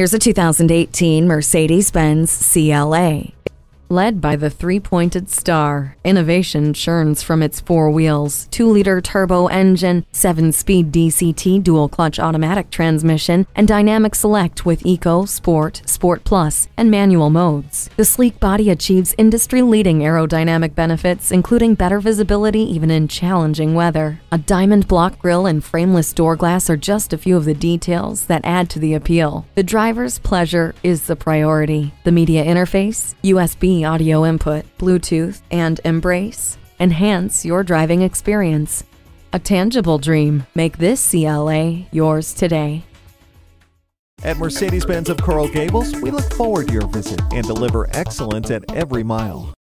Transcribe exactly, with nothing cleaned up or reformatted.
Here's a two thousand eighteen Mercedes-Benz C L A. Led by the three-pointed star, innovation churns from its four wheels, two liter turbo engine, seven-speed D C T dual-clutch automatic transmission, and dynamic select with Eco, Sport, Sport Plus, and manual modes. The sleek body achieves industry-leading aerodynamic benefits, including better visibility even in challenging weather. A diamond block grille and frameless door glass are just a few of the details that add to the appeal. The driver's pleasure is the priority. The media interface, U S B audio input, Bluetooth, and Embrace enhance your driving experience. A tangible dream. Make this C L A yours today. At Mercedes-Benz of Coral Gables, we look forward to your visit and deliver excellence at every mile.